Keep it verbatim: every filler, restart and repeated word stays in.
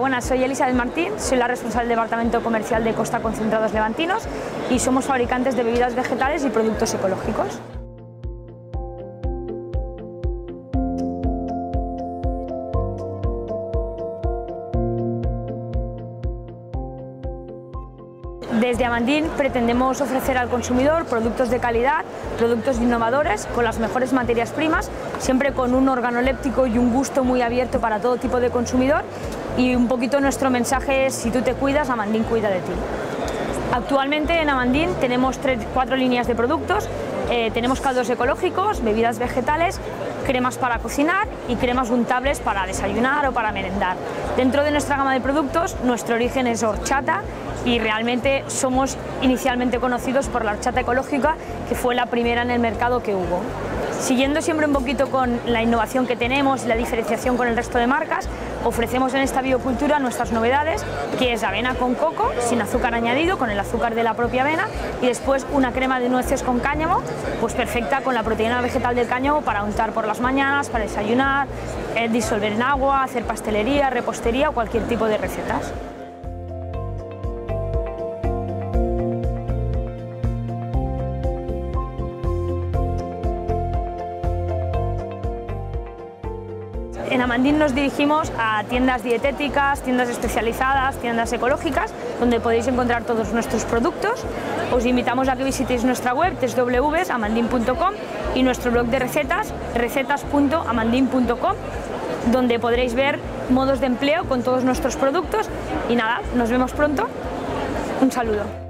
Buenas, soy Elizabeth Martín, soy la responsable del Departamento Comercial de Costa Concentrados Levantinos y somos fabricantes de bebidas vegetales y productos ecológicos. Desde Amandín pretendemos ofrecer al consumidor productos de calidad, productos innovadores, con las mejores materias primas, siempre con un organoléptico y un gusto muy abierto para todo tipo de consumidor, y un poquito nuestro mensaje es: si tú te cuidas, Amandín cuida de ti. Actualmente en Amandín tenemos tres, cuatro líneas de productos. Eh, tenemos caldos ecológicos, bebidas vegetales, cremas para cocinar y cremas untables para desayunar o para merendar. Dentro de nuestra gama de productos, nuestro origen es horchata y realmente somos inicialmente conocidos por la horchata ecológica, que fue la primera en el mercado que hubo. Siguiendo siempre un poquito con la innovación que tenemos y la diferenciación con el resto de marcas, ofrecemos en esta biocultura nuestras novedades, que es avena con coco, sin azúcar añadido, con el azúcar de la propia avena, y después una crema de nueces con cáñamo, pues perfecta con la proteína vegetal del cáñamo para untar por las mañanas, para desayunar, eh, disolver en agua, hacer pastelería, repostería o cualquier tipo de recetas. En Amandín nos dirigimos a tiendas dietéticas, tiendas especializadas, tiendas ecológicas, donde podéis encontrar todos nuestros productos. Os invitamos a que visitéis nuestra web doble u doble u doble u punto amandin punto com y nuestro blog de recetas, recetas punto amandin punto com, donde podréis ver modos de empleo con todos nuestros productos. Y nada, nos vemos pronto. Un saludo.